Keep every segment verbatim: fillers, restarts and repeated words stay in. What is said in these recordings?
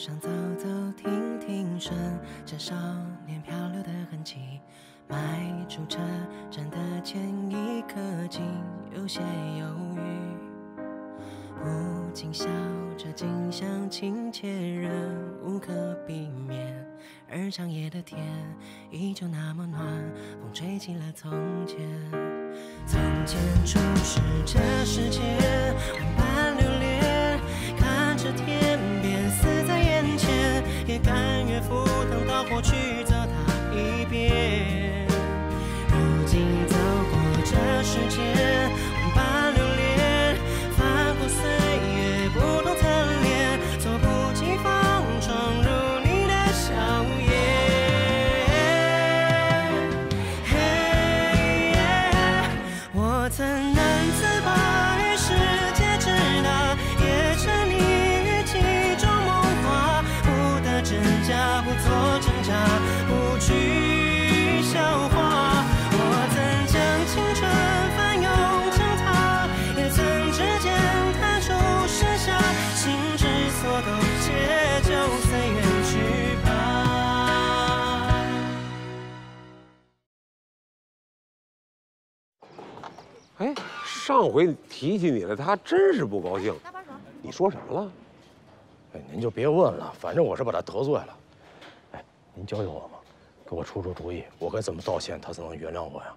想走走停停，顺着少年漂流的痕迹，迈出车站的前一刻，竟有些犹豫。不禁笑着，近乡情怯，仍无可避免。而长夜的天依旧那么暖，风吹起了从前。从前初识这世界，万般留恋，看着天边死在眼前，也甘愿赴汤蹈火去走它一遍。如今走过这世界，万般留恋，翻过岁月不同侧脸，猝不及防闯入你的笑颜。我曾难自拔于世界之大，也沉溺于其中梦话，不得真假，不做挣扎，不去消化。我曾将青春翻涌成她，也曾指尖弹出盛夏，心之所动，且就随缘去吧。 哎，上回提起你了，他还真是不高兴。你说什么了？ 哎，您就别问了，反正我是把他得罪了。哎，您教教我嘛，给我出出主意，我该怎么道歉，他才能原谅我呀？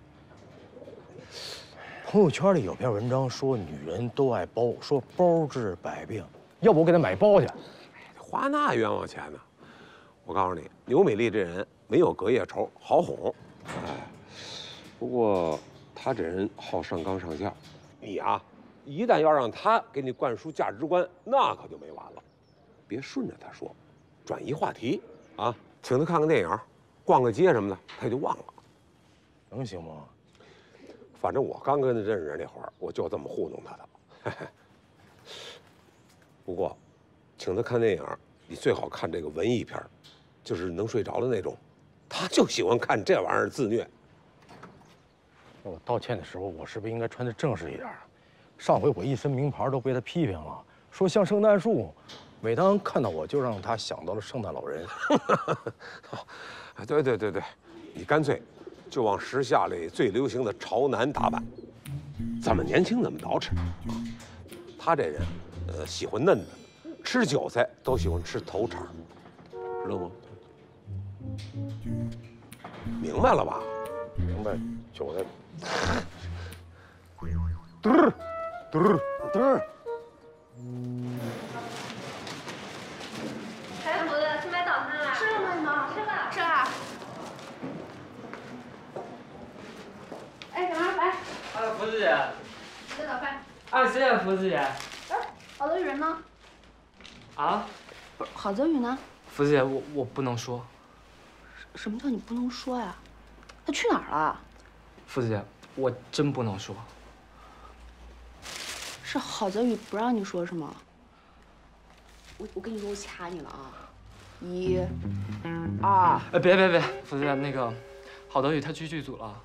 朋友圈里有篇文章说女人都爱包，说包治百病，要不我给她买包去。 花那冤枉钱呢？我告诉你，牛美丽这人没有隔夜仇，好哄。哎，不过他这人好上纲上线，你啊，一旦要让他给你灌输价值观，那可就没完了。别顺着他说，转移话题啊，请他看看电影，逛个街什么的，他就忘了。 能行吗？ 反正我刚跟他认识那会儿，我就这么糊弄他的。嘿嘿。不过，请他看电影，你最好看这个文艺片，就是能睡着的那种。他就喜欢看这玩意儿自虐。 那我道歉的时候，我是不是应该穿得正式一点啊？上回我一身名牌都被他批评了，说像圣诞树。每当看到我，就让他想到了圣诞老人。 对对对对，你干脆就往时下里最流行的潮男打扮，怎么年轻怎么捯饬啊！他这人，呃，喜欢嫩的，吃韭菜都喜欢吃头茬，知道吗？明白了吧？ 明白，韭菜。 嘚儿，嘚儿，嘚儿。 来，福子，去买早餐了。吃了吗，你们？吃了，吃了。哎，小妈，来。 啊，福子姐。 吃早饭。 啊，谢谢福子姐。 哎，郝泽宇人呢？ 啊？ 不是，郝泽宇呢？ 福子姐，我我不能说。 什么叫你不能说呀？他去哪儿了？ 福子姐，我真不能说。 是郝泽宇不让你说是吗？我我跟你说，我掐你了啊！一、二。 哎，别别别，福子姐，那个郝德宇他去剧组了。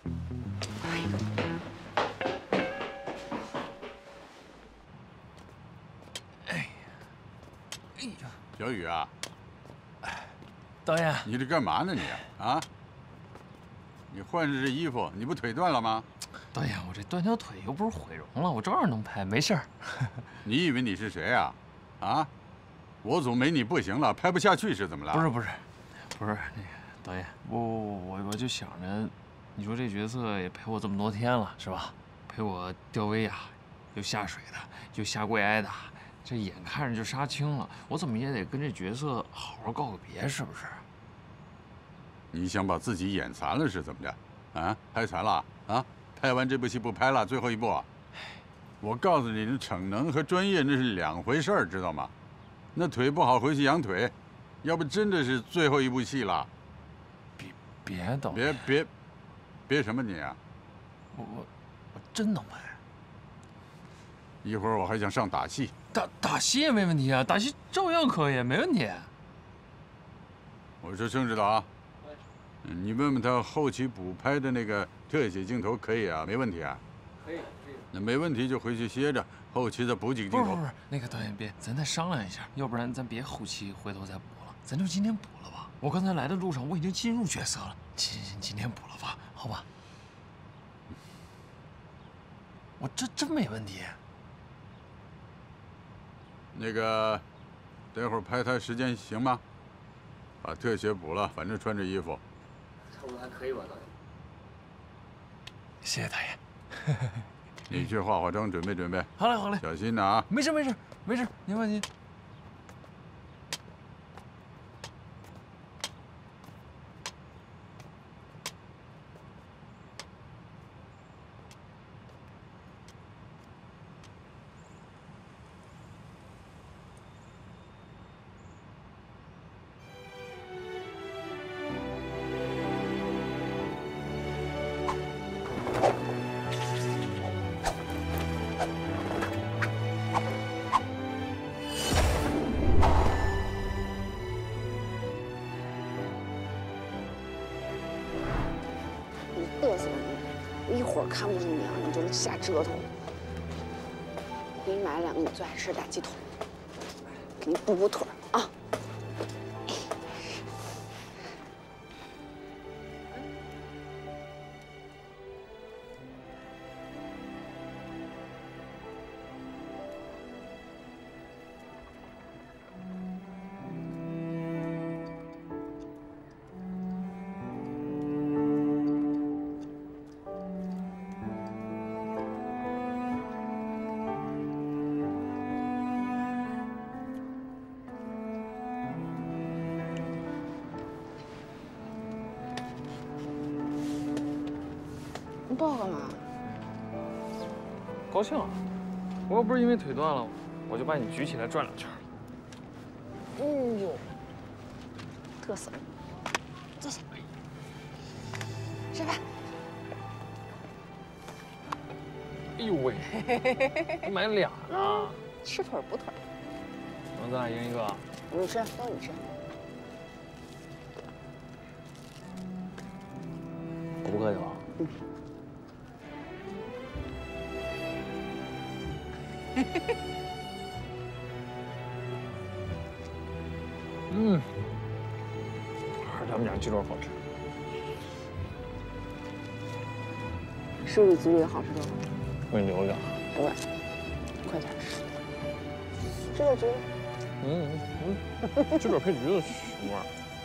哎，哎呀，小雨啊， 导演， 你这干嘛呢你啊？你换着这衣服，你不腿断了吗？ 导演，我这断条腿又不是毁容了，我照样能拍，没事儿。 你以为你是谁啊？啊？我总没你不行了，拍不下去是怎么了？ 不是不是，不是那个导演，我我我就想着，你说这角色也陪我这么多天了，是吧？陪我吊威亚，又下水的，又下跪挨打，这眼看着就杀青了，我怎么也得跟这角色好好告个别，是不是？ 你想把自己演残了是怎么着？啊？拍残了啊？拍完这部戏不拍了，最后一部啊？我告诉你，那逞能和专业那是两回事儿，知道吗？那腿不好，回去养腿，要不真的是最后一部戏了。 别别导别别别什么你啊！ 我我我真能拍。 一会儿我还想上打戏。 打打戏也没问题啊，打戏照样可以，没问题。 我说郑指导啊，你问问他后期补拍的那个特写镜头可以啊，没问题啊。 可以可以。 那没问题就回去歇着，后期再补几个镜头。 不是不是，那个导演别，咱再商量一下，要不然咱别后期回头再补了，咱就今天补了吧。我刚才来的路上我已经进入角色了，今今天补了吧，好吧？我这真没问题。 那个，待会儿拍他时间行吗？把特写补了，反正穿这衣服。 差不多还可以吧，导演。 谢谢导演。 你去化化妆，准备准备。 好嘞，好嘞， 小心点啊！ 没事没事没事，您放心。 嘚瑟吧你！一会儿看不住你啊，你就瞎折腾。我给你买了两个你最爱吃的大鸡腿，给你补补腿啊。你抱我干嘛？ 高兴啊！我又不是因为腿断了，我就把你举起来转两圈。 哎呦，嘚瑟！坐下，吃饭。 哎呦喂，你买俩呢？ 吃腿补腿。 那咱俩一人一个。 你吃，都你吃。 我不客气了。 嗯。 嗯，还是他们家鸡肉好吃。 是不是鸡腿好吃多了？ 我给你留着。 不是，快点吃。吃点橘子。 嗯嗯，鸡腿配橘子什么味儿？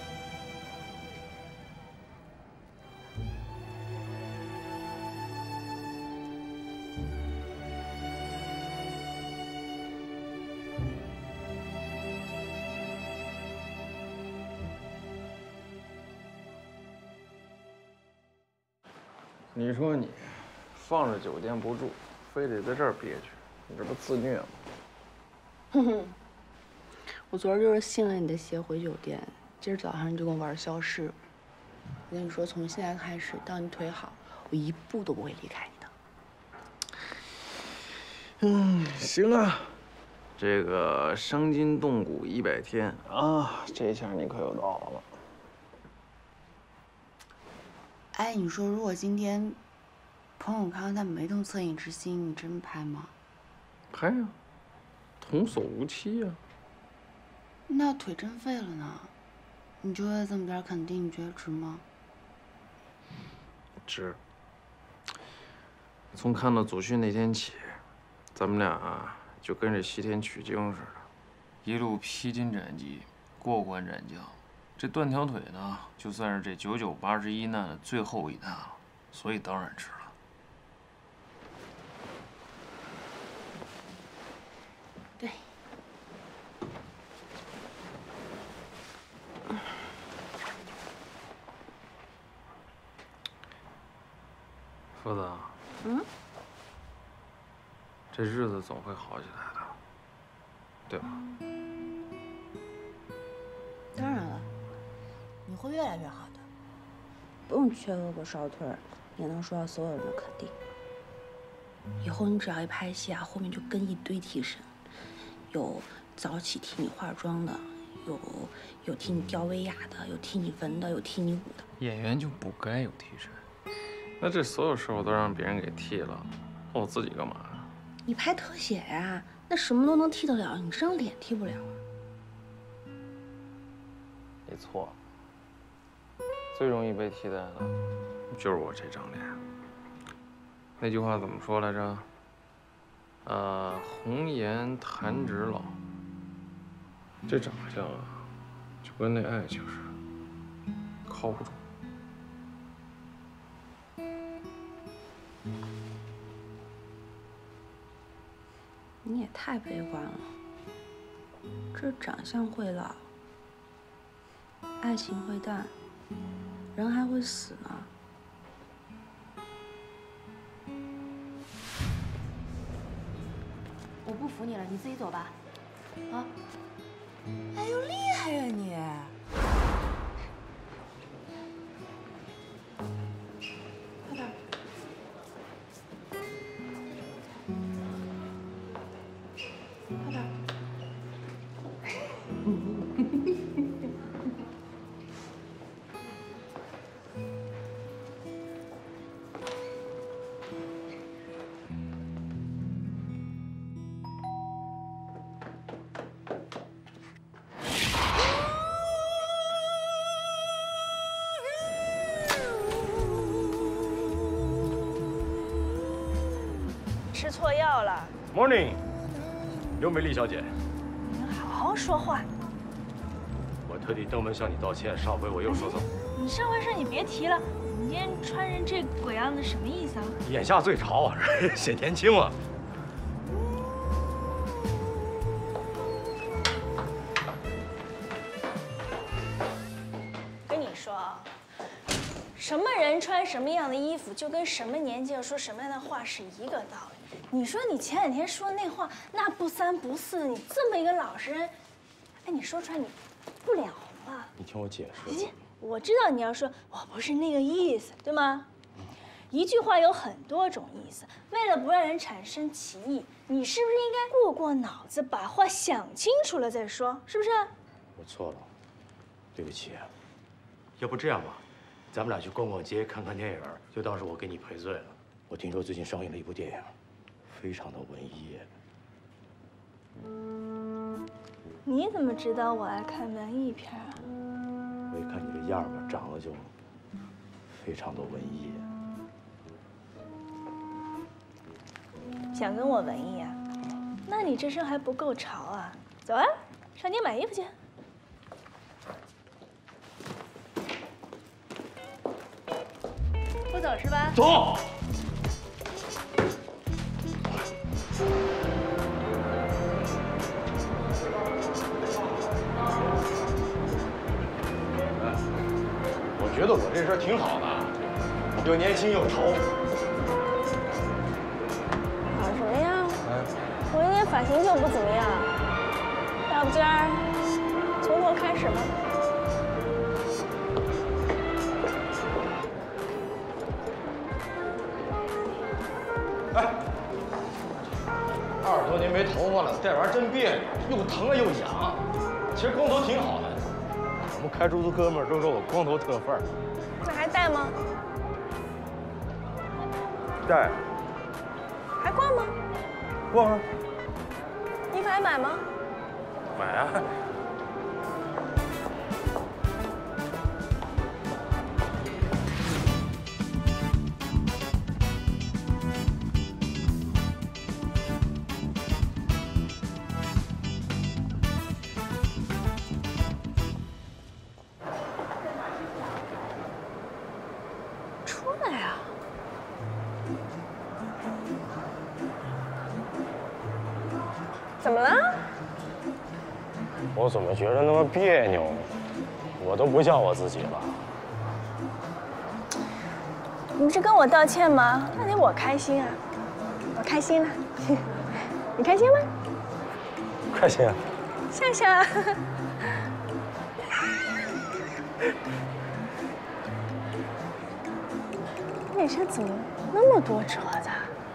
你说你放着酒店不住，非得在这儿憋屈，你这不自虐吗？ 哼哼，我昨儿就是信了你的邪回酒店，今儿早上你就跟我玩消失。我跟你说，从现在开始到你腿好，我一步都不会离开你的。 嗯，行啊，这个伤筋动骨一百天啊，这下你可有道了。 哎，你说如果今天彭永康他没动恻隐之心，你真拍吗？ 拍呀，童叟无欺呀。 那要腿真废了呢？你就为这么点肯定，你觉得值吗？ 值。从看到祖训那天起，咱们俩啊就跟这西天取经似的，一路披荆斩棘，过关斩将。这断条腿呢，就算是这九九八十一难的最后一难了，所以当然值了。 对。 福子， 嗯， 这日子总会好起来的，对吧？ 当然了。你会越来越好的，不用缺胳膊少腿儿，也能受到所有人的肯定。以后你只要一拍戏啊，后面就跟一堆替身，有早起替你化妆的，有有替你吊威亚的，有替你纹的，有替你舞的。 演员就不该有替身，那这所有时候都让别人给替了， 我自己干嘛呀？ 你拍特写呀，那什么都能替得了，你这张脸替不了啊。 你错了，最容易被替代的就是我这张脸。那句话怎么说来着？呃，红颜弹指老。这长相啊，就跟那爱情似的，靠不住。 你也太悲观了，这长相会老，爱情会淡，人还会死呢。 我不服你了，你自己走吧。啊！ 哎呦，厉害呀你！快点。快点。 吃错药了。 Morning， 刘美丽小姐， 您好好说话。 我特地登门向你道歉，上回我又说错。 你上回事你别提了，你今天穿成这鬼样子什么意思啊？ 眼下最潮啊，显年轻啊。 跟你说啊，什么人穿什么样的衣服，就跟什么年纪要说什么样的话是一个道理。 你说你前两天说那话，那不三不四的，你这么一个老实人，哎，你说出来你不脸红啊？ 你听我解释。 我知道你要说我不是那个意思，对吗？一句话有很多种意思，为了不让人产生歧义，你是不是应该过过脑子，把话想清楚了再说？是不是？ 我错了，对不起。要不这样吧，咱们俩去逛逛街，看看电影，就当是我给你赔罪了。我听说最近上映了一部电影。 非常的文艺。 你怎么知道我爱看文艺片啊？ 我一看你这样吧，长得就非常的文艺。 想跟我文艺啊？那你这身还不够潮啊！走啊，上街买衣服去。不走是吧？ 走。 我觉得我这身挺好的，又年轻又潮。 好什么呀？嗯，我今天发型就不怎么样，要不今儿从头开始吧？ 哎，二十多年没头发了，戴玩意儿真别扭，又疼啊又痒。其实光头挺好的。 我们开出租哥们儿都说我光头特范儿， 那还戴吗？ 戴。 还逛吗？ 逛啊。 衣服还买吗？ 买啊。 怎么了？ 我怎么觉得那么别扭？我都不像我自己了。 你是跟我道歉吗？那得我开心啊！我开心了，你开心吗？ 开心。 笑笑。你这怎么那么多褶子？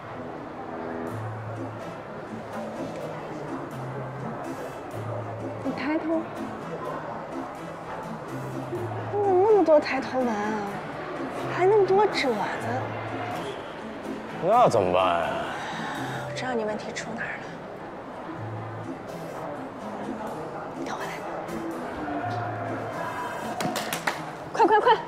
你抬头，你怎么那么多抬头纹啊？还那么多褶子？ 那怎么办呀？ 知道你问题出哪儿了。跟我来，快快快！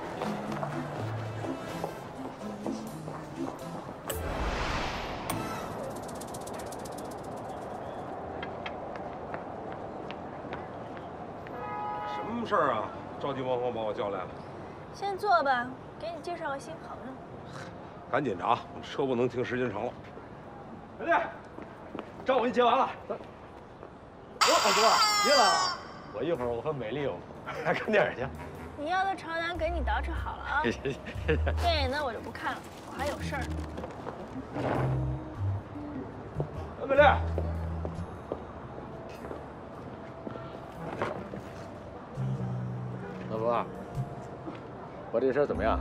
什么事儿啊？着急忙慌把我叫来了。 先坐吧，给你介绍个新朋友。 赶紧的啊，我车不能停时间长了。兄弟，账我给你结完了。走。 哦，老哥，你来了。我一会儿我和美丽还看电影去。 你要的床单给你捯饬好了啊。 谢谢谢谢。 电影呢我就不看了，我还有事儿。 哎，美丽。 老伯，我这事儿怎么样？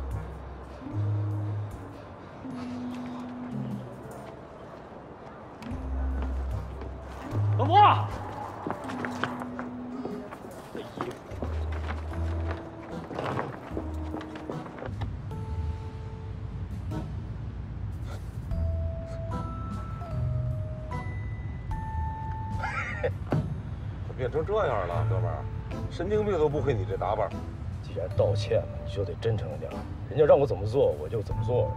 老伯，这衣服。 怎么变成这样了，哥们儿？神经病都不会你这打扮。 既然道歉了，你就得真诚点。人家让我怎么做，我就怎么做。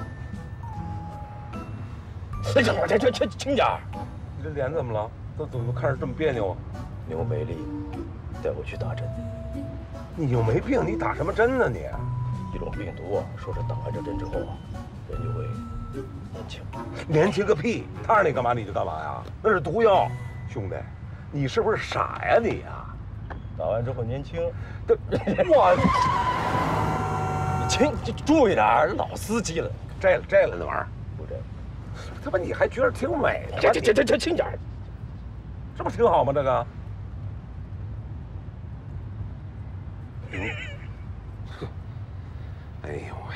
哎呀，我这这这轻点儿。 你这脸怎么了？都怎么看着这么别扭啊？ 牛美丽，带我去打针。 你又没病，你打什么针呢你？ 一种病毒啊，说是打完这针之后啊，人就会年轻。 年轻个屁！他让你干嘛你就干嘛呀？那是毒药，兄弟，你是不是傻呀你呀？ 打完之后年轻， 这我， 你轻就注意点，老司机了， 摘了摘了那玩意儿， 不摘。 他妈你还觉得挺美的？ 这这这这这轻点儿， 这不挺好吗？这个。嗯。哎呦喂！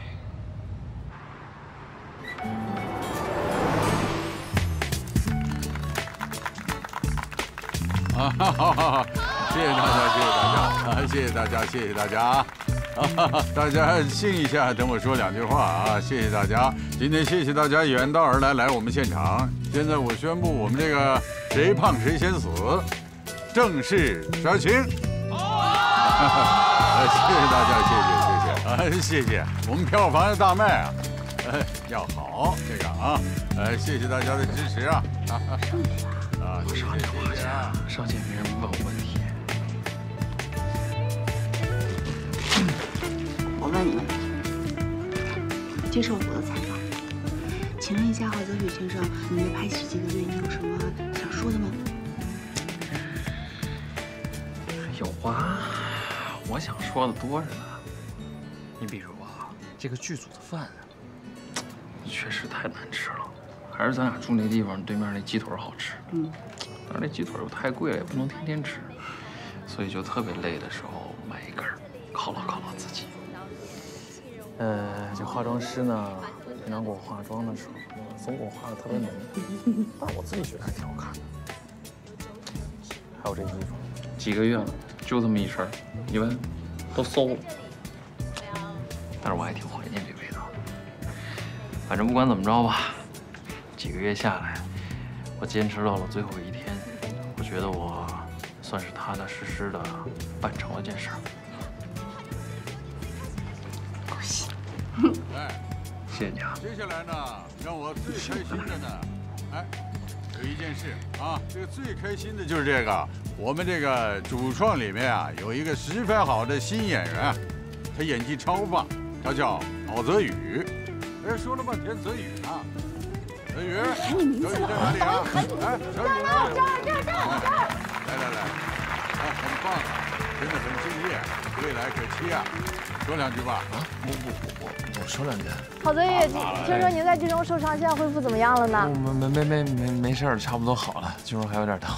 啊哈哈哈！谢谢大家，谢谢大家啊！谢谢大家，谢谢大家啊！大家静一下，等我说两句话啊！谢谢大家，今天谢谢大家远道而来来我们现场。现在我宣布，我们这个谁胖谁先死正式杀青。谢谢大家，谢谢谢谢啊！谢谢，我们票房要大卖啊！呃，要好这个啊！呃，谢谢大家的支持啊！啊， 我上这话去啊，上街没人问我问题。 我问你们，接受我的采访，请问一下郝泽宇先生，你们拍戏几个月，你有什么想说的吗？ 有啊，我想说的多着呢。你比如啊，这个剧组的饭确实太难吃了，还是咱俩住那地方对面那鸡腿好吃。嗯，但是那鸡腿又太贵了，也不能天天吃，所以就特别累的时候买一根犒劳犒劳自己。呃，这化妆师呢，平常给我化妆的时候，总给我化的特别浓，但是我自己觉得还挺好看的。还有这衣服，几个月了，就这么一身，你闻，都馊了。但是我还挺怀念这味道的。反正不管怎么着吧，几个月下来，我坚持到了最后一天，我觉得我算是踏踏实实的办成了件事儿。 恭喜！ 哎， 谢谢你啊。 接下来呢，让我最开心的呢，哎，有一件事啊，这个最开心的就是这个，我们这个主创里面啊，有一个十分好的新演员，他演技超棒，他叫郝泽宇。哎，说了半天泽宇呢，泽宇， 喊你名字了， 泽宇在哪里啊？哎，泽宇呢？ 这儿这儿这儿这儿。 来来来，啊，很棒，真的很敬业，未来可期啊！说两句吧。 啊，不不不不，我说两句。 郝泽宇，听说您在剧中受伤，现在恢复怎么样了呢？ 没没没没没没事儿，差不多好了，肌肉还有点疼。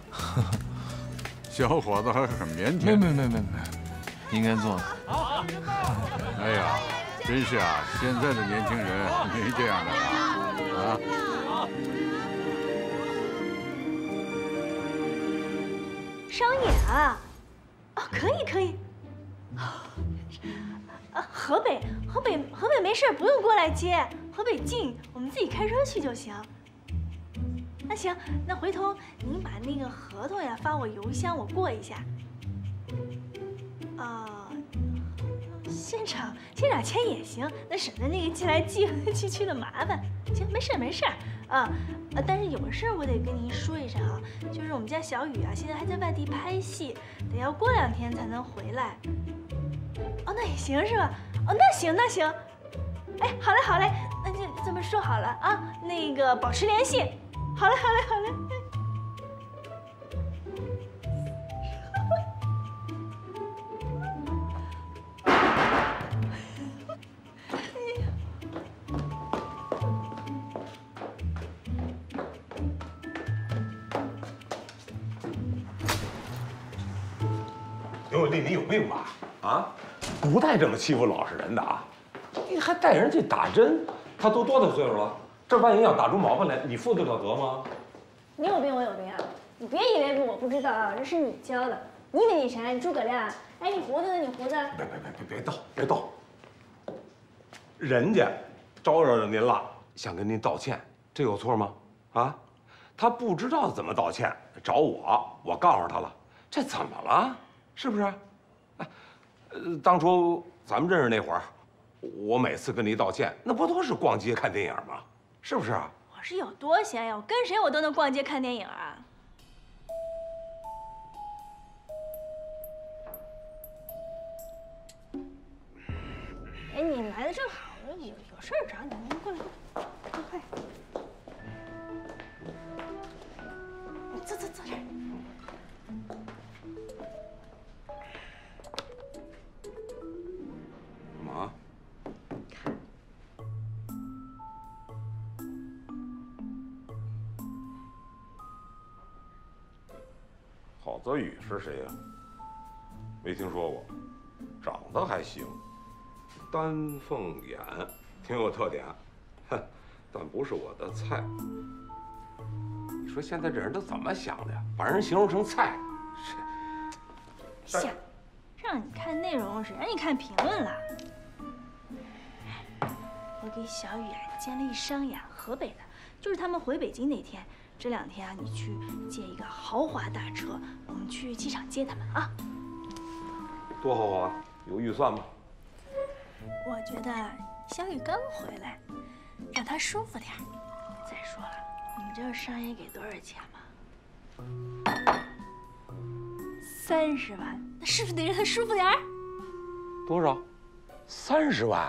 小伙子还很腼腆。 没没没没没，应该做的。 哎呀，真是啊，现在的年轻人没这样的了啊！ 商演啊，哦，可以可以。啊，河北河北河北没事，不用过来接，河北近，我们自己开车去就行。 那行，那回头您把那个合同呀发我邮箱，我过一下。啊、呃，现场现场签也行，那省得那个寄来寄寄去的麻烦。行，没事没事。啊，呃，但是有个事儿我得跟您说一声啊，就是我们家小雨啊，现在还在外地拍戏，得要过两天才能回来。哦，那也行是吧？哦，那行那行。哎，好嘞好嘞，那就这么说好了啊，那个保持联系。好嘞好嘞好嘞。 刘有利，你有病吧？啊，不带这么欺负老实人的啊！你还带人去打针，他都多大岁数了？这万一要打出毛病来，你负得了责吗？ 你有病我有病啊！你别以为我不知道啊，这是你教的。你以为你谁？你诸葛亮？哎，你胡子呢？你胡子？ 别别别别别动别动！人家招惹着您了，想跟您道歉，这有错吗？啊，他不知道怎么道歉，找我，我告诉他了，这怎么了？是不是？哎，呃，当初咱们认识那会儿，我每次跟你道歉，那不都是逛街看电影吗？是不是啊？ 我是有多闲呀？我跟谁我都能逛街看电影啊。哎，你来的正好，有有事儿找你，你过来，快快。你坐坐坐这儿。 干嘛？郝泽宇是谁呀？没听说过，长得还行，丹凤眼，挺有特点，哼，但不是我的菜。你说现在这人都怎么想的呀？把人形容成菜， 是。想让你看内容，谁让你看评论了？我给小雨啊兼了一商呀，河北的，就是他们回北京那天。这两天啊，你去借一个豪华大车，我们去机场接他们啊。 多豪华？有预算吗？ 我觉得小雨刚回来，让他舒服点。再说了，你知道商爷给多少钱吗？三十万，那是不是得让他舒服点儿？ 多少？三十万？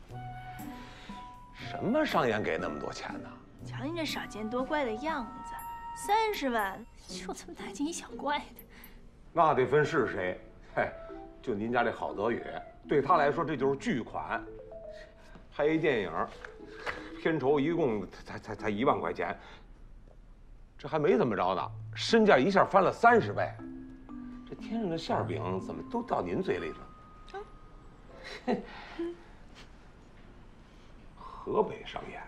什么商演给那么多钱呢？ 瞧你这少见多怪的样子，三十万就这么大惊小怪的。 那得分是谁。嘿，就您家这郝泽宇，对他来说这就是巨款。拍一电影，片酬一共才才才一万块钱，这还没怎么着呢，身价一下翻了三十倍。这天上的馅饼怎么都到您嘴里了？啊，河北商演，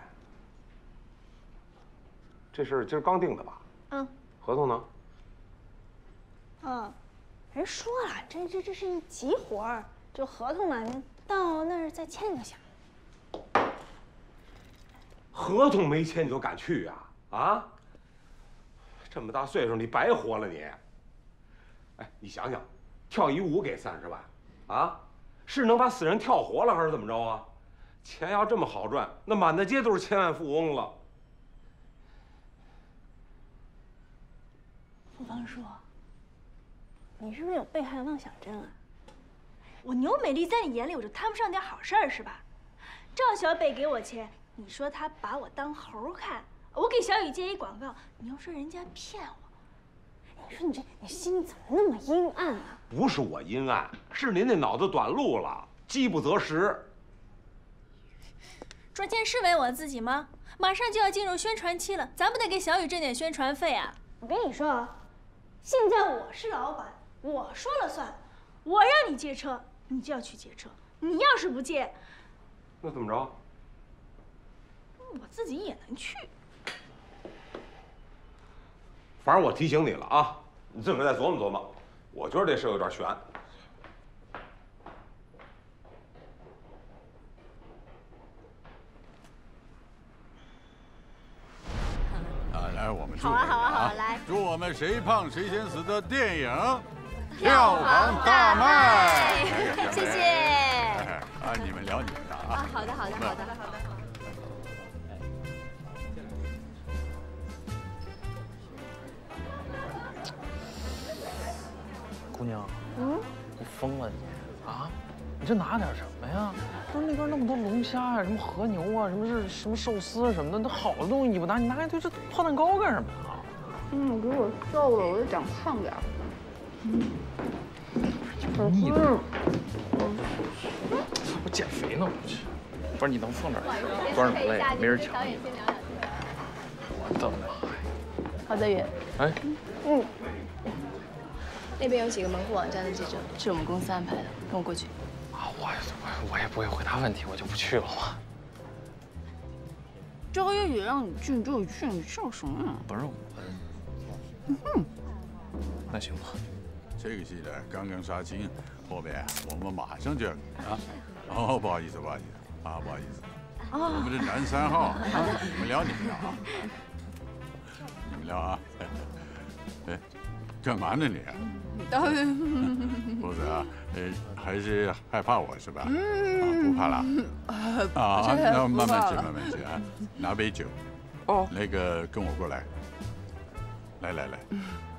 这事儿今儿刚定的吧？ 嗯。 合同呢？ 嗯，人说了，这这这是一急活儿，就合同嘛，到那儿再签就行。 合同没签你就敢去呀？啊？这么大岁数你白活了你。哎，你想想，跳一舞给三十万，啊，是能把死人跳活了还是怎么着啊？钱要这么好赚，那满大街都是千万富翁了。 傅方叔，你是不是有被害妄想症啊？我牛美丽在你眼里我就谈不上点好事儿是吧？赵小北给我钱，你说他把我当猴看，我给小雨接一广告，你又说人家骗我，你说你这你心里怎么那么阴暗啊？ 不是我阴暗，是您那脑子短路了，饥不择食。 赚钱是为我自己吗？马上就要进入宣传期了，咱不得给小雨挣点宣传费啊！我跟你说啊，现在我是老板，我说了算，我让你借车，你就要去借车，你要是不借， 那怎么着？ 我自己也能去。 反正我提醒你了啊，你自个儿再琢磨琢磨。我觉得这事有点悬。 啊，来，我们祝好啊，好啊，好啊啊，来， 祝我们谁胖谁先死的电影票房大卖！ 谢谢。 啊，你们聊你们的啊。 啊，好的，好的，好的，好的。 姑娘， 嗯， 你疯了你啊？你这拿点什么呀？不是那边那么多龙虾呀，什么和牛啊，什么是什么寿司什么的，那好的东西你不拿，你拿一堆这泡蛋糕干什么呀？ 嗯，给我瘦了，我就长胖点儿。嗯， 腻的。我减肥呢，我去。不是你能放这儿？端着累，没人抢你。我的妈呀！ 郝泽宇， 哎， 嗯，那边有几个门户网站的记者，是我们公司安排的，跟我过去。 啊，我我我也不会回答问题，我就不去了嘛。 赵夜也让你去，你就去，你笑什么？ 不是我。 嗯哼。 那行吧。 这个戏呢，刚刚杀青，后面我们马上就要啊。哦，不好意思，不好意思啊，不好意思。我们这男三号啊，你们聊你们的啊。你们聊啊。哎，干嘛呢你？ 导演。 不是啊，呃，还是害怕我是吧？啊，不怕了。啊，那慢慢吃，慢慢吃啊。拿杯酒。哦。那个，跟我过来。来来来。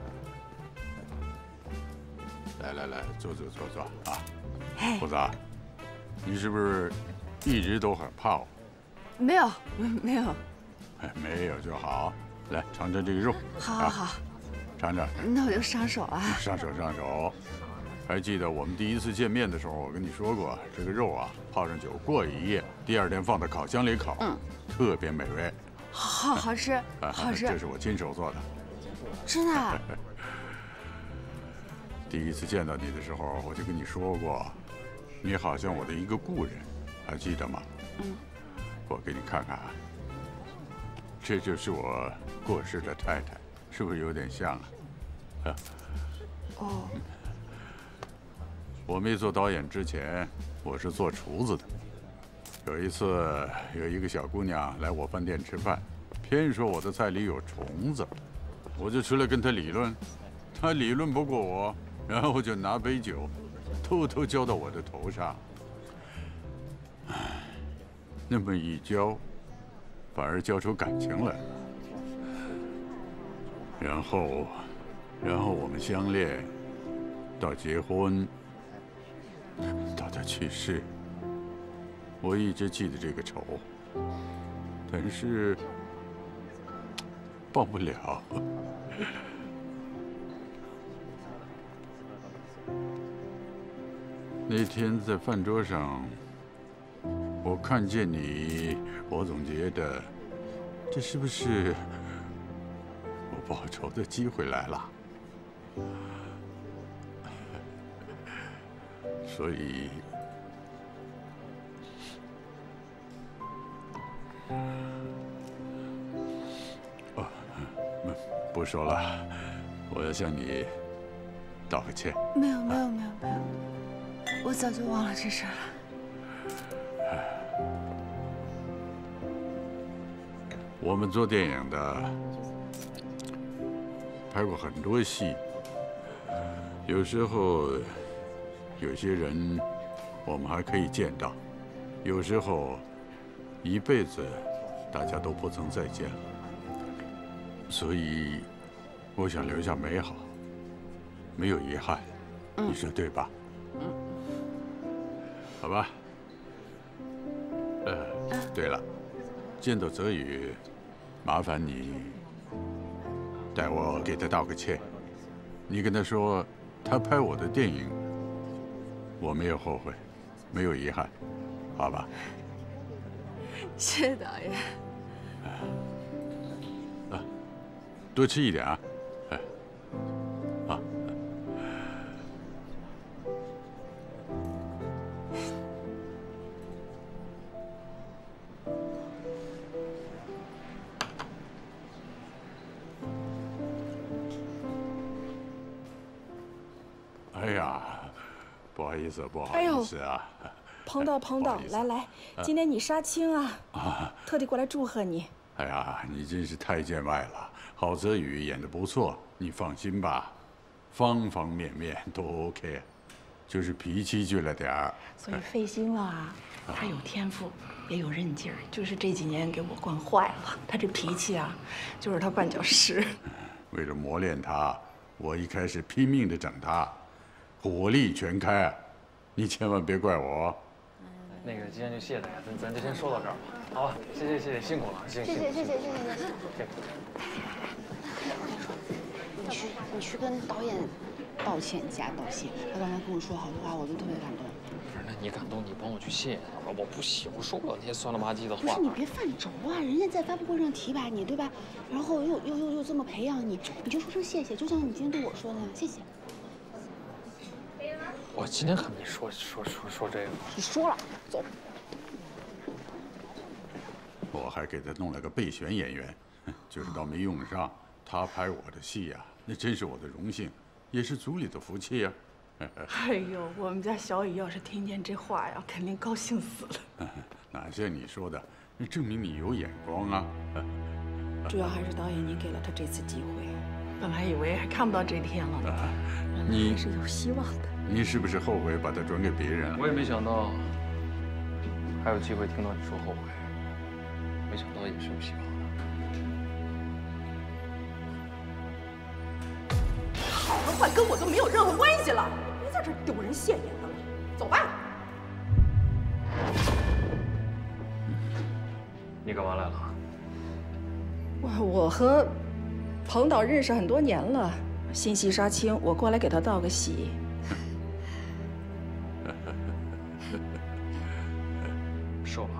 来来来，坐坐坐坐啊。虎子，你是不是一直都很怕我？ 没有，没有。 哎，没有就好。来尝尝这个肉。 好好好。 尝尝。 那我就上手啊。 上手上手。还记得我们第一次见面的时候，我跟你说过，这个肉啊，泡上酒过一夜，第二天放到烤箱里烤，嗯，特别美味。 好好吃，好吃。 这是我亲手做的。 真的。 第一次见到你的时候，我就跟你说过，你好像我的一个故人，还记得吗？嗯。我给你看看，这就是我过世的太太，是不是有点像啊？ 哦。 我没做导演之前，我是做厨子的。有一次，有一个小姑娘来我饭店吃饭，偏说我的菜里有虫子，我就出来跟她理论，她理论不过我。然后就拿杯酒，偷偷浇到我的头上。唉，那么一浇，反而浇出感情来了。然后，然后我们相恋，到结婚，到他去世，我一直记得这个仇，但是报不了。那天在饭桌上，我看见你，我总觉得，这是不是我报仇的机会来了？所以，哦，不说了，我要向你道个歉。 没有，没有，没有，没有。我早就忘了这事儿了。 我们做电影的，拍过很多戏，有时候有些人我们还可以见到，有时候一辈子大家都不曾再见了。所以，我想留下美好，没有遗憾，你说对吧？嗯。好吧。呃，对了，见到泽宇，麻烦你代我给他道个歉。你跟他说，他拍我的电影，我没有后悔，没有遗憾，好吧？ 谢谢导演。 啊，多吃一点啊。哎，啊。哎呀，不好意思，不好意思啊。 彭导，彭导，来来，今天你杀青啊，特地过来祝贺你。 哎呀，你真是太见外了。郝泽宇演得不错，你放心吧，方方面面都 OK， 就是脾气倔了点儿。 所以费心了啊。他有天赋，也有韧劲儿，就是这几年给我惯坏了。他这脾气啊，就是他绊脚石。 为了磨练他，我一开始拼命的整他，火力全开，你千万别怪我。 那个今天就谢谢大家，咱咱就先说到这儿吧，好吧？谢谢谢谢，辛苦了，谢谢谢谢谢谢谢谢谢谢。 你去你去跟导演道歉加道谢，他刚才跟我说好多话，我都特别感动。 不是，那你感动，你帮我去谢谢他吧。我不行，我说不了那些酸了吧唧的话。 不是你别犯轴啊，人家在发布会上提拔你，对吧？然后又又又又这么培养你，你就说声谢谢，就像你今天对我说的那样，谢谢。 我今天可没说说说说这个。 你说了，走。 我还给他弄了个备选演员，就知道没用上。他拍我的戏呀、啊，那真是我的荣幸，也是组里的福气呀、啊。 哎呦，我们家小雨要是听见这话呀，肯定高兴死了。 哪像你说的，那证明你有眼光啊。 主要还是导演您给了他这次机会，本来以为还看不到这天了，啊、你还是有希望的。 你是不是后悔把它转给别人了？ 我也没想到还有机会听到你说后悔，没想到也是有希望的。 好和坏跟我都没有任何关系了，别在这丢人现眼的了，走吧。 你干嘛来了？ 我我和彭导认识很多年了，新戏杀青，我过来给他道个喜。 瘦了。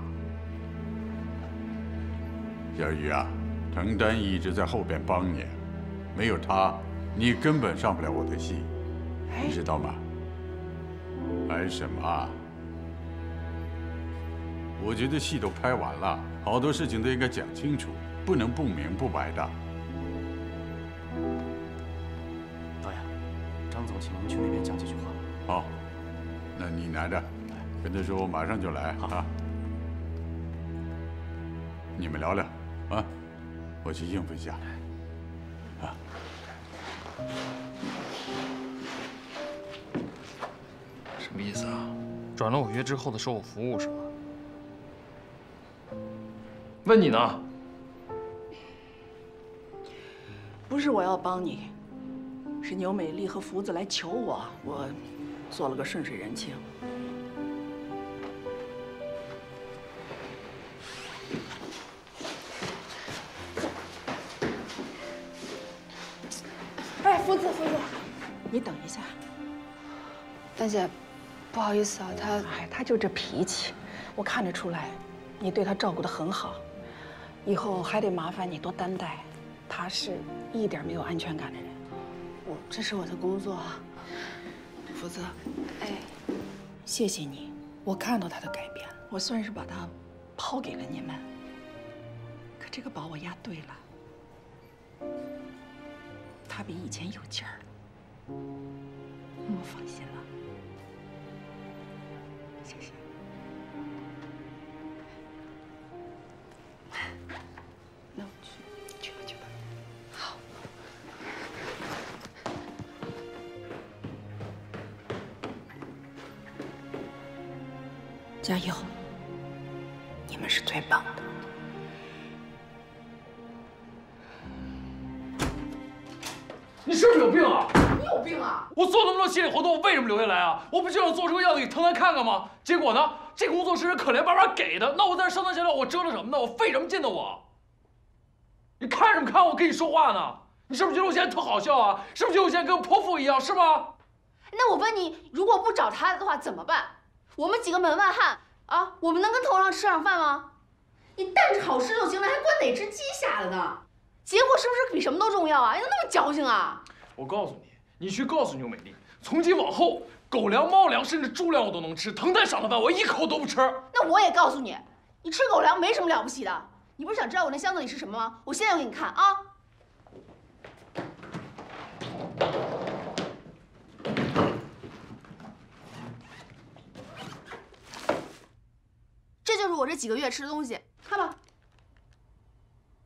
小雨啊，程丹一直在后边帮你，没有他，你根本上不了我的戏，你知道吗？哎什么啊？我觉得戏都拍完了，好多事情都应该讲清楚，不能不明不白的。 导演，张总请我们去那边讲几句话。 好，那你拿着，跟他说我马上就来啊。你们聊聊，啊，我去应付一下。啊。 什么意思啊？转了我约之后的售后服务是吗？问你呢？ 不是我要帮你，是牛美丽和福子来求我，我做了个顺水人情。哎，福子，福子，你等一下。 丹姐，不好意思啊，他哎，他就这脾气，我看得出来，你对他照顾得很好，以后还得麻烦你多担待。他是一点没有安全感的人。我这是我的工作啊，福子。 哎， 谢谢你，我看到他的改变，我算是把他抛给了你们。可这个宝我押对了，他比以前有劲儿了，那我放心了。谢谢。那我去，去吧去吧。 好。 加油！你们是最棒的。 你是不是有病啊？ 你有病啊！ 我做那么多心理活动，我为什么留下来啊？我不就想做出个样子给腾腾看看吗？结果呢，这工作是人可怜巴巴给的，那我在这上蹿下跳，我折腾什么呢？我费什么劲呢？我，你看什么看？我跟你说话呢，你是不是觉得我现在特好笑啊？是不是觉得我现在跟泼妇一样？是吗？ 那我问你，如果不找他的话怎么办？我们几个门外汉啊，我们能跟头上吃上饭吗？你带着考试就行了，还管哪只鸡下的呢？结果是不是比什么都重要啊？你怎么那么矫情啊？ 我告诉你，你去告诉牛美丽，从今往后，狗粮、猫粮，甚至猪粮我都能吃。腾腾赏的饭，我一口都不吃。 那我也告诉你，你吃狗粮没什么了不起的。你不是想知道我那箱子里是什么吗？我现在就给你看啊。这就是我这几个月吃的东西，看吧。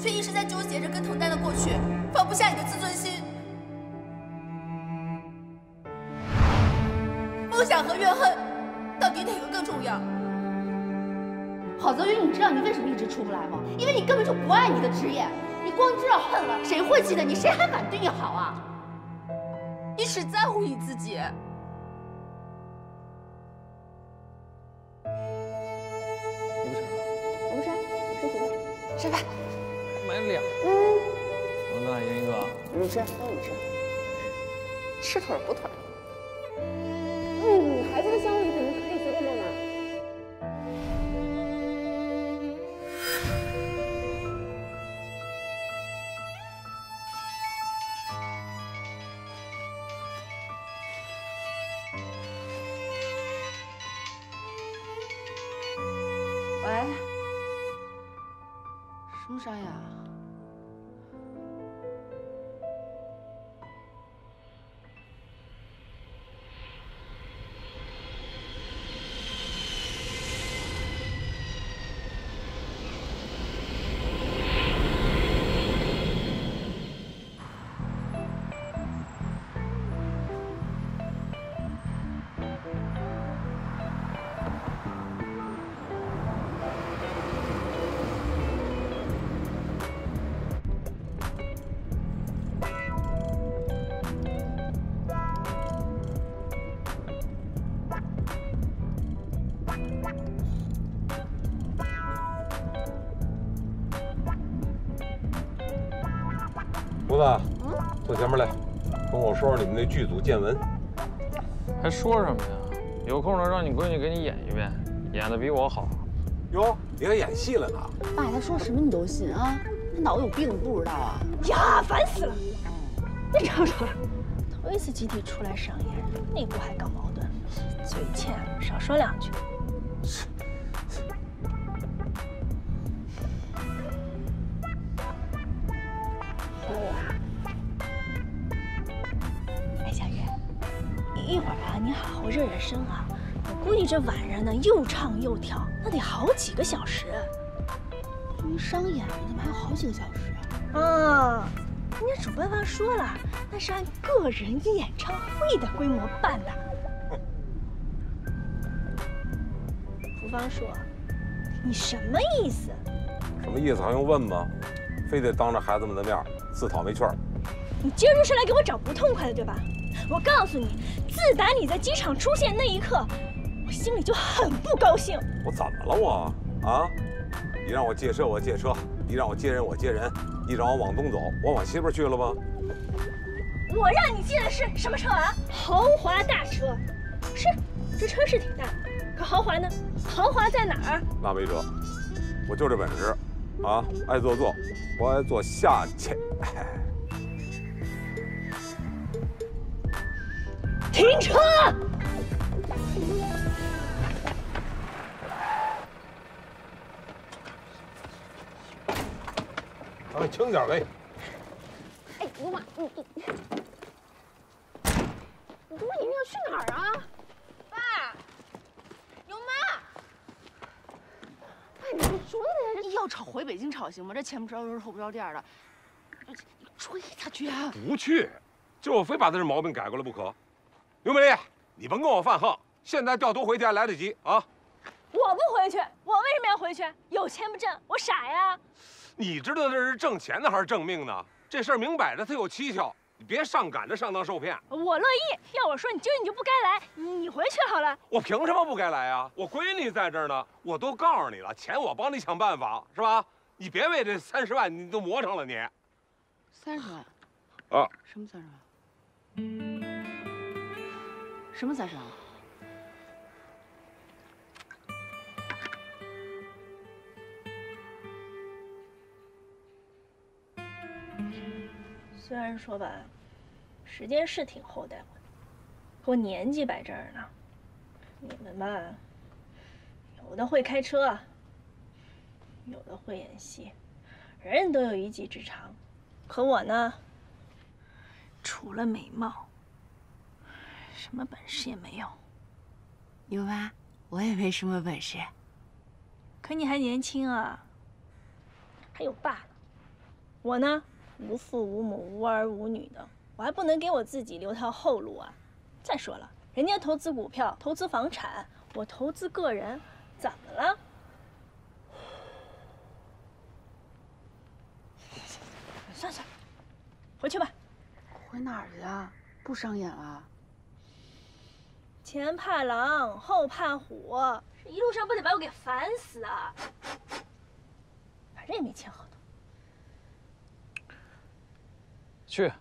却一直在纠结着跟藤丹的过去，放不下你的自尊心。梦想和怨恨，到底哪个更重要？郝泽宇，你知道你为什么一直出不来吗？因为你根本就不爱你的职业，你光知道恨了，谁会记得你？谁还敢对你好啊？你只在乎你自己。 你不吃了？ 我不吃，我吃几个？吃吧。 买两个。 嗯。 王大赢一个。 你吃，都你吃。吃腿不腿。嗯，孩子的项目肯定可以随便乱买。 喂，什么商业啊？ 胡子，嗯，坐前面来，跟我说说你们那剧组见闻。 还说什么呀？有空了让你闺女给你演一遍，演的比我好。 哟，你还演戏了呢？ 爸，他说什么你都信啊？他脑子有病不知道啊？ 呀，烦死了！别吵吵了，头一次集体出来商演，内部还搞矛盾，嘴欠，少说两句。哎，小月，一会儿啊，你好好热热身啊。我估计这晚上呢，又唱又跳，那得好几个小时。 因为商演嘛，怎么还有好几个小时啊？ 啊，人家主办方说了，那是按个人演唱会的规模办的。厨方说：“你什么意思？” 什么意思还用问吗？非得当着孩子们的面自讨没趣儿。 你今儿就是来给我找不痛快的，对吧？我告诉你，自打你在机场出现那一刻，我心里就很不高兴。 我怎么了我？啊？你让我借车我借车，你让我接人我接人，你让我往东走，我往西边去了吗？ 我让你借的是什么车啊？豪华大车。是，这车是挺大，可豪华呢？豪华在哪儿？ 那没辙，我就这本事，啊，爱坐坐，不爱坐下去。 停车！ 哎，轻点嘞！ 哎，牛妈，你你你，你不是你们要去哪儿啊？ 爸，牛妈， 爸，你你追的呀？ 要吵回北京吵行吗？这前不着村后不着店的，你追他去啊？ 不去，就我非把他这毛病改过来不可。刘美丽，你甭跟我犯横，现在调毒回去还来得及啊！ 我不回去，我为什么要回去？有钱不挣，我傻呀？ 你知道这是挣钱呢还是挣命呢？这事儿明摆着它有蹊跷，你别上赶着上当受骗。 我乐意，要我说你今儿你就不该来，你回去好了。 我凭什么不该来啊？我闺女在这儿呢，我都告诉你了，钱我帮你想办法，是吧？你别为这三十万你都磨成了你。 三十万？ 啊？ 什么三十万？什么三十万？ 虽然说吧，时间是挺厚待我的，可我年纪摆这儿呢。你们吧，有的会开车，有的会演戏，人人都有一技之长，可我呢，除了美貌，什么本事也没有。 牛妈，我也没什么本事。 可你还年轻啊，还有爸呢， 我呢，无父无母，无儿无女的，我还不能给我自己留条后路啊！再说了，人家投资股票、投资房产，我投资个人，怎么了？算算，回去吧。 回哪儿去啊？不商演了？ 前怕狼，后怕虎，这一路上不得把我给烦死啊！反正也没签合同。 去。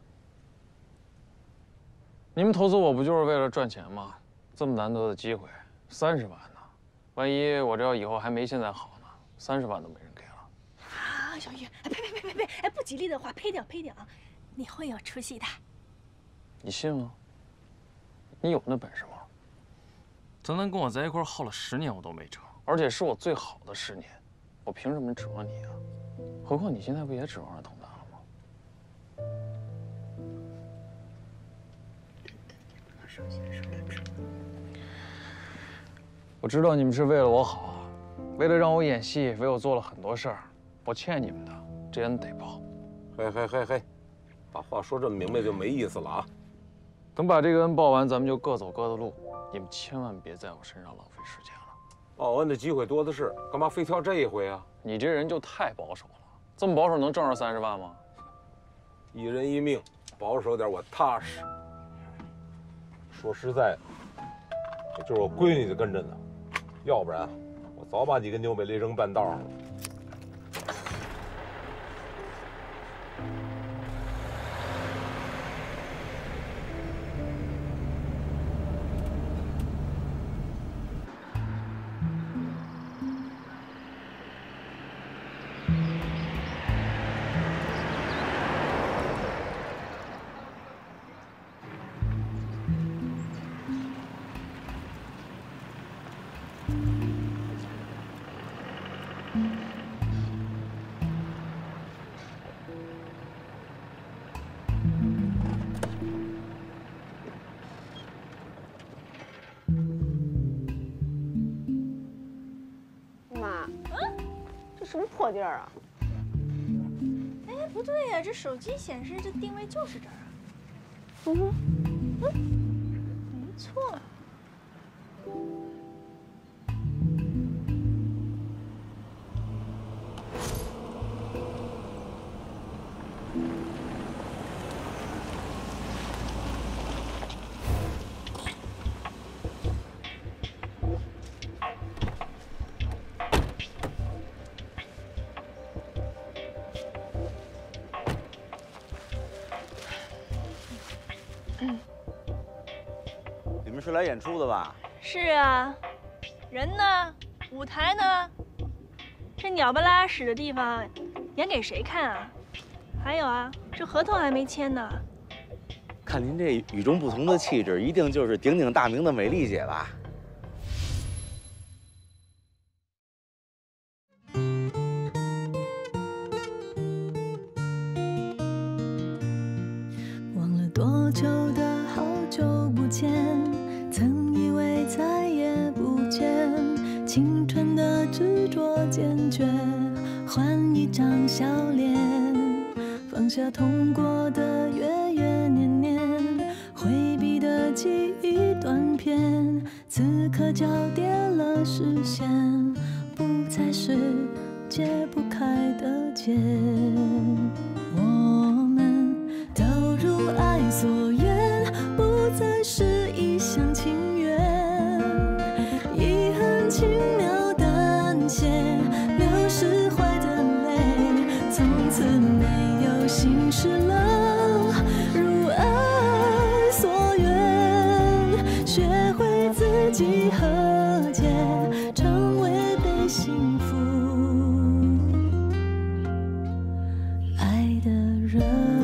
你们投资我不就是为了赚钱吗？这么难得的机会，三十万呢，万一我这要以后还没现在好呢，三十万都没人给了。 啊，小玉，哎呸呸呸呸呸！哎，不吉利的话呸掉呸掉啊！你会有出息的。 你信吗？你有那本事吗？曾南跟我在一块儿耗了十年，我都没辙，而且是我最好的十年，我凭什么指望你啊？何况你现在不也指望着佟大了吗？我知道你们是为了我好，为了让我演戏，为我做了很多事儿，我欠你们的，这恩得报。 嘿嘿嘿嘿，把话说这么明白就没意思了啊！ 等把这个恩报完，咱们就各走各的路。你们千万别在我身上浪费时间了。 报恩的机会多的是，干嘛非挑这一回啊？ 你这人就太保守了，这么保守能挣着三十万吗？ 一人一命，保守点我踏实。说实在的，也就是我闺女的跟着呢，要不然我早把你跟牛美丽扔半道上了。 什么破地儿啊！ 哎，不对呀，这手机显示这定位就是这儿啊。 嗯嗯，没错。 你们是来演出的吧？ 是啊，人呢？舞台呢？这鸟不拉屎的地方，演给谁看啊？还有啊，这合同还没签呢。 看您这与众不同的气质，一定就是鼎鼎大名的美丽姐吧？ 忘了多久的好久不见，曾以为再也不见，青春的执着坚决，换一张笑脸，放下痛过的月月年年，回避的记忆断片，此刻交叠了视线，不再是解不开的结。我们都如爱所愿，不再是一厢情愿，遗憾轻描淡写，流失坏的泪，从此没有心事了，如爱所愿，学会自己和解，成为被幸福爱的人。